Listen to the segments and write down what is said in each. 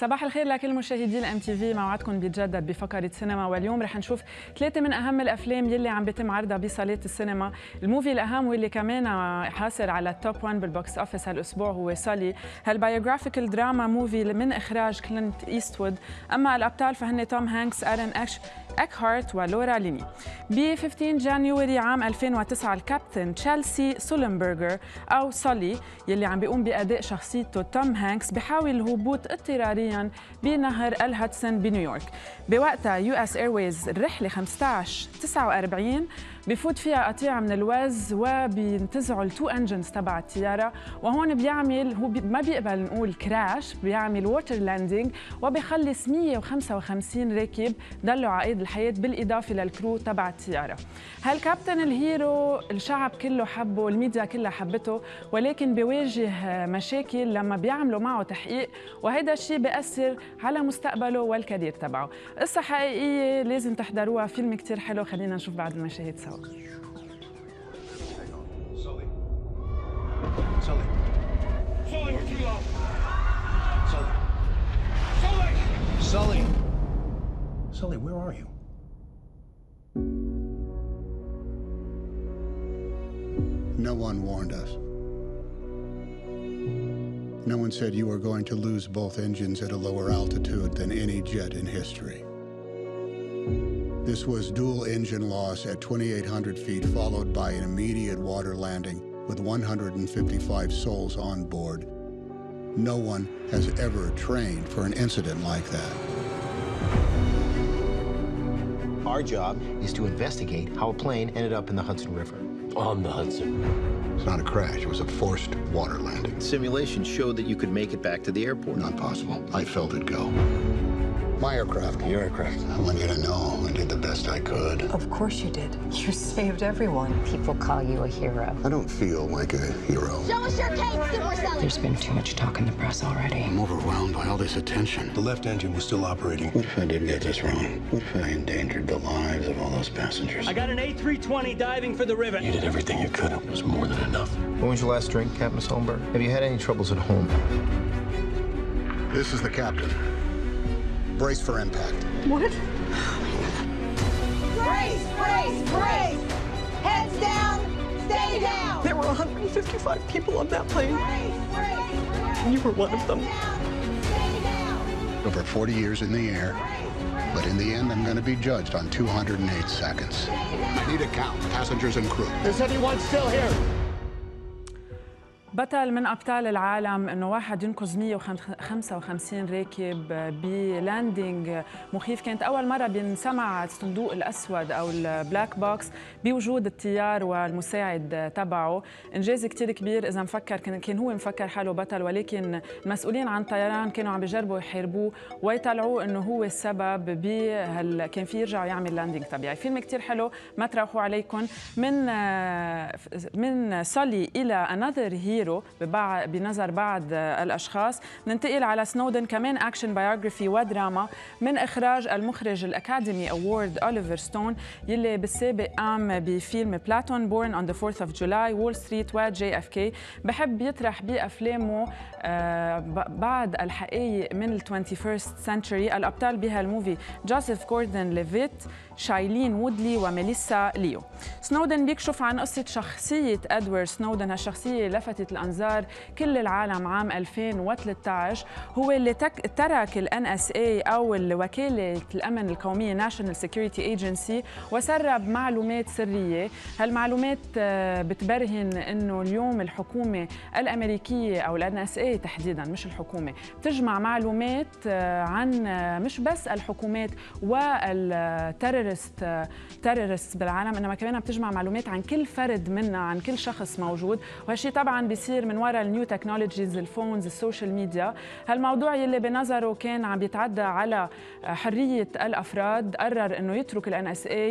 صباح الخير لكل مشاهدي الام تي في. موعدكم بيتجدد بفقره سينما، واليوم رح نشوف ثلاثه من اهم الافلام يلي عم بيتم عرضها بصالات السينما. الموفي الاهم واللي كمان حاصل على التوب 1 بالبوكس اوفيس هالاسبوع هو سالي، هالبايوغرافيكال دراما موفي من اخراج كلينت ايستوود. اما الابطال فهن توم هانكس، آرون اكهارت ولورا ليني. ب 15 جانيوري عام 2009 الكابتن تشيلسي سولنبرغر او سالي يلي عم بيقوم باداء شخصيته توم هانكس بحاول الهبوط اضطراريا بنهر الهاتسون بنيويورك. بوقتها يو اس ايرويز الرحله 1549 بفوت فيها قطيع من الوز وبينتزعوا التو انجنز تبع الطياره، وهون بيعمل هو ما بيقبل نقول كراش، بيعمل ووتر لاندنج وبيخلص 155 راكب ضلوا على قيد الحياه بالاضافه للكرو تبع الطياره. هالكابتن الهيرو الشعب كله حبه، الميديا كلها حبته، ولكن بيواجه مشاكل لما بيعملوا معه تحقيق، وهذا الشيء بيأثر على مستقبله والكارير تبعه. قصه حقيقيه لازم تحضروها، فيلم كتير حلو. خلينا نشوف بعض المشاهد سوا. Sully. Sully. Sully, we're too low. Sully. Sully! Sully! Sully, where are you? No one warned us. No one said you were going to lose both engines at a lower altitude than any jet in history. This was dual engine loss at 2,800 feet, followed by an immediate water landing with 155 souls on board. No one has ever trained for an incident like that. Our job is to investigate how a plane ended up in the Hudson River. On the Hudson. It's not a crash, it was a forced water landing. Simulations showed that you could make it back to the airport. Not possible. I felt it go. My aircraft. Your aircraft. I want you to know I did the best I could. Of course you did. You saved everyone. People call you a hero. I don't feel like a hero. Show us your cake, Super Sully! There's been too much talk in the press already. I'm overwhelmed by all this attention. The left engine was still operating. What if I did get this wrong? What if I endangered the lives of all those passengers? I got an A320 diving for the river. You did everything you could. It was more than enough. When was your last drink, Captain Solberg? Have you had any troubles at home? This is the captain. Brace for impact. What? Brace! Brace! Brace! Heads down! Stay down! There were 155 people on that plane. Brace! Brace! Brace! You were one of them. Stay down! Over 40 years in the air, but in the end, I'm going to be judged on 208 seconds. I need a count, passengers and crew. Is anyone still here? بطل من أبطال العالم إنه واحد ينقذ 155 راكب بلاندنج مخيف. كانت أول مرة بينسمع الصندوق الأسود أو البلاك بوكس بوجود الطيار والمساعد تبعه. إنجاز كتير كبير. إذا مفكر كان هو مفكر حاله بطل، ولكن المسؤولين عن الطيران كانوا عم بيجربوا يحاربوه ويطلعوه إنه هو السبب كان في يرجع يعمل لاندنج طبيعي. فيلم كتير حلو، ما تروحوا عليكم. من سالي إلى another hero بنظر بعض الأشخاص. ننتقل على سنودن، كمان أكشن بايوغرافي ودراما من إخراج المخرج الأكاديمي أوورد أوليفر ستون يلي بالسابق قام بفيلم بلاتون بورن on the 4th of July، وول ستريت وجي اف كي. بحب يطرح بأفلامه بعض الحقائق من ال 21st century. الأبطال بها الموفي جوزيف جوردن ليفيت، شايلين وودلي وميليسا ليو. سنودن بيكشف عن قصة شخصية أدوارد سنودن. هالشخصية لفتت الأنظار كل العالم عام 2013. هو اللي ترك ال NSA أو وكالة الأمن القومية National Security Agency وسرب معلومات سرية. هالمعلومات بتبرهن إنه اليوم الحكومة الأمريكية أو ال NSA تحديداً، مش الحكومة، بتجمع معلومات عن مش بس الحكومات والتيرورست بالعالم، إنما كمان بتجمع معلومات عن كل فرد منا، عن كل شخص موجود. وهالشي طبعاً بيصير من وراء النيو تكنولوجيز، الفونز، السوشيال ميديا. هالموضوع يلي بنظره كان عم بيتعدى على حرية الأفراد قرر إنه يترك ال NSA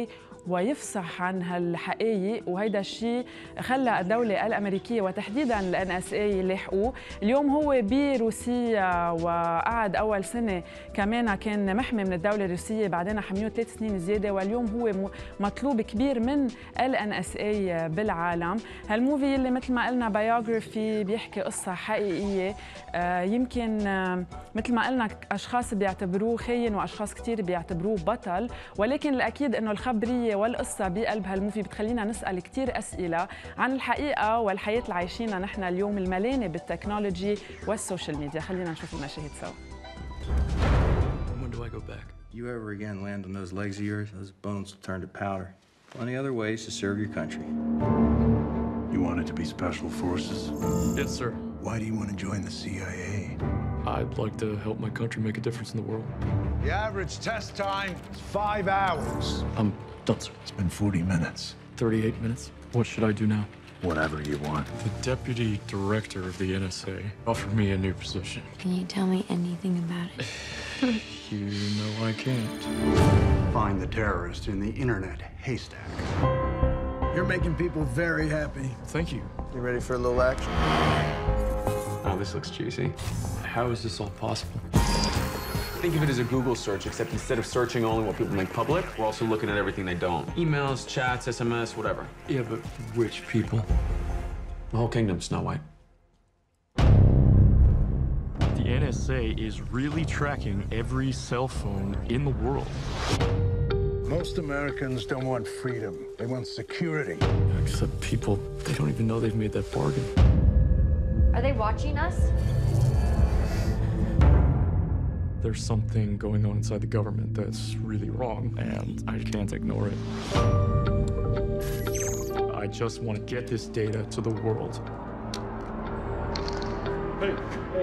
ويفصح عن هالحقائق، وهيدا الشيء خلى الدولة الأمريكية وتحديداً ال NSA يلاحقوه. اليوم هو بروسيا وقعد أول سنة كمان كان محمي من الدولة الروسية، بعدين حميوه 3 سنين زيادة، واليوم هو مطلوب كبير من ال NSA بالعالم. هالموفي اللي مثل ما قلنا بايوغرافي بيحكي قصة حقيقية، يمكن مثل ما قلنا أشخاص بيعتبروه خاين وأشخاص كتير بيعتبروه بطل، ولكن الأكيد إنه الخبرية والقصة بقلب هالموفي بتخلينا نسأل كتير أسئلة عن الحقيقة والحياة اللي عايشينها نحن اليوم المليانة بالتكنولوجي والسوشيال ميديا. خلينا نشوف المشاهد سوا. When do I go back? You ever again land on those legs of yours, those bones will turn to powder. Plenty other ways to serve your country. You wanted to be special forces? Yes, sir. Why do you want to join the CIA? I'd like to help my country make a difference in the world. The average test time is 5 hours. I'm done, sir. It's been 40 minutes. 38 minutes. What should I do now? Whatever you want. The deputy director of the NSA offered me a new position. Can you tell me anything about it? You know I can't. Find the terrorist in the internet haystack. You're making people very happy. Thank you. You ready for a little action? Oh, this looks juicy. How is this all possible? Think of it as a Google search, except instead of searching only what people make public, we're also looking at everything they don't. Emails, chats, SMS, whatever. Yeah, but which people? The whole kingdom's Snow White. The NSA is really tracking every cell phone in the world. Most Americans don't want freedom. They want security. Except people, they don't even know they've made that bargain. Are they watching us? There's something going on inside the government that's really wrong, and I can't ignore it. I just want to get this data to the world. Hey.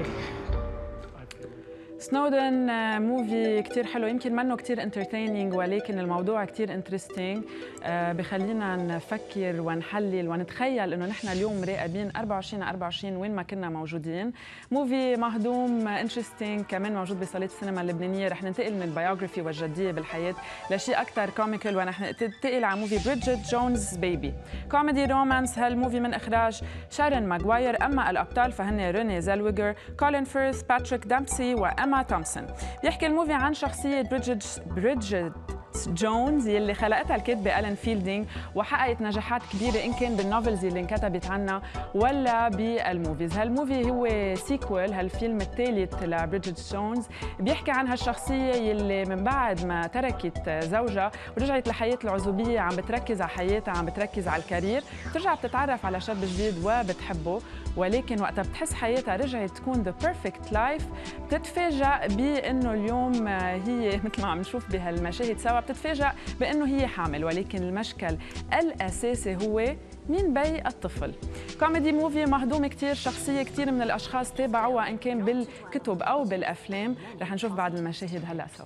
سنودن موفي كتير حلو، يمكن منه كتير انترتينينج ولكن الموضوع كتير انترستينج، بخلينا نفكر ونحلل ونتخيل انه نحن اليوم مراقبين 24/24 وين ما كنا موجودين. موفي مهضوم انترستينج كمان موجود بصالات السينما اللبنانيه. رح ننتقل من البيوغرافي والجديه بالحياه لشيء اكثر كوميكال، ورح ننتقل على موفي بريدجيت جونز بيبي، كوميدي رومانس. هالموفي من اخراج شارون ماغواير، اما الابطال فهن ريني زيلويجر، كولين فيرث، باتريك دامبسي وإما تومسون. بيحكي الموفي عن شخصية بريدجيت جونز يلي خلقتها الكاتبة ألين فيلدينغ وحققت نجاحات كبيرة إن كان بالنوفلز اللي انكتبت عنها ولا بالموفيز. هالموفي هو سيكوال، هالفيلم الثالث لبريدجيت جونز، بيحكي عن هالشخصية يلي من بعد ما تركت زوجها ورجعت لحياة العزوبية عم بتركز على حياتها، عم بتركز على الكارير، بترجع بتتعرف على شاب جديد وبتحبه، ولكن وقتها بتحس حياتها رجعت تكون ذا بيرفكت لايف بتتفاجأ بأنه اليوم هي مثل ما عم نشوف بهالمشاهد سوا بتتفاجأ بأنه هي حامل، ولكن المشكل الأساسي هو مين بي الطفل. كوميدي موفي مهضوم كتير، شخصية كتير من الأشخاص تابعوها إن كان بالكتب أو بالأفلام. رح نشوف بعض المشاهد هلأ سوا.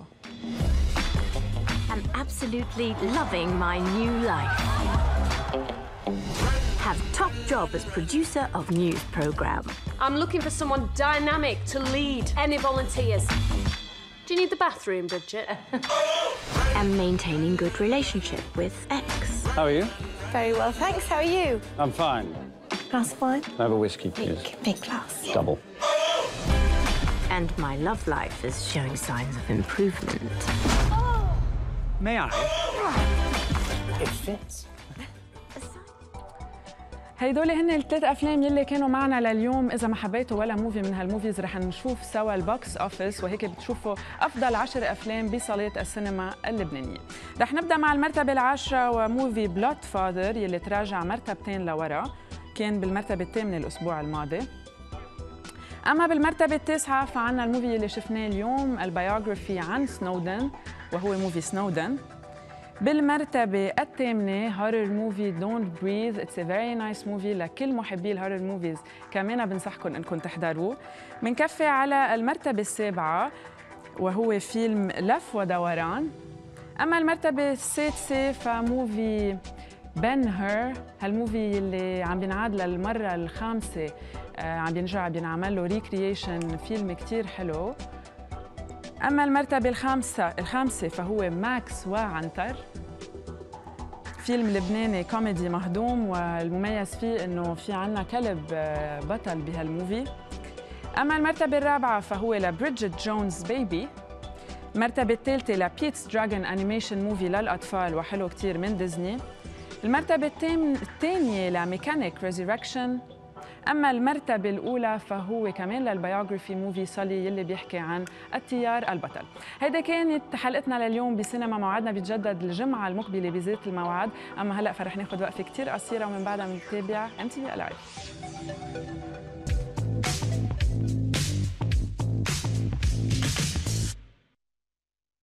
I'm absolutely loving my new life. Have top job as producer of news program. I'm looking for someone dynamic to lead. Any volunteers? Do you need the bathroom, Bridget? And maintaining good relationship with ex. How are you? Very well, thanks. How are you? I'm fine. Glass of wine? I have a whiskey, please. Big glass. Double. And my love life is showing signs of improvement. May I? It fits. هيدول هن الثلاث افلام يلي كانوا معنا لليوم. اذا ما حبيتوا ولا موفي من هالموفيز رح نشوف سوا البوكس اوفيس، وهيك بتشوفوا افضل 10 افلام بصالات السينما اللبنانيه. رح نبدا مع المرتبه العاشره وموفي بلود فاذر يلي تراجع مرتبتين لورا، كان بالمرتبه الثامنه الاسبوع الماضي. اما بالمرتبه التاسعه فعنا الموفي يلي شفناه اليوم، البيوغرافي عن سنودن وهو موفي سنودن. بالمرتبة الثامنة هورر موفي دونت بريث، اتس ا فيري نايس موفي لكل محبي الهورر موفيز، كمان بنصحكم انكم تحضروه. بنكفي على المرتبة السابعة وهو فيلم لف ودوران. اما المرتبة السادسة فموفي بن هير، هالموفي اللي عم بينعاد للمرة الخامسة، عم بينرجع بينعمل له ريكرييشن، فيلم كتير حلو. أما المرتبة الخامسة فهو ماكس وعنتر. فيلم لبناني كوميدي مهضوم، والمميز فيه انه في عنا كلب بطل بهالموفي. اما المرتبه الرابعه فهو لبريدجيت جونز بيبي. المرتبه الثالثه لبيتس دراجون انيميشن موفي للاطفال وحلو كتير من ديزني. المرتبه الثانيه لميكانيك ريزيركشن. اما المرتبه الاولى فهو كمان للبيوغرافي موفي صلي يلي بيحكي عن الطيار البطل. هيدا كانت حلقتنا لليوم بسينما موعدنا بيتجدد الجمعه المقبله بزيت الموعد. اما هلا فرح ناخذ وقفه كتير قصيره ومن بعدها بنتابع MTV Alive.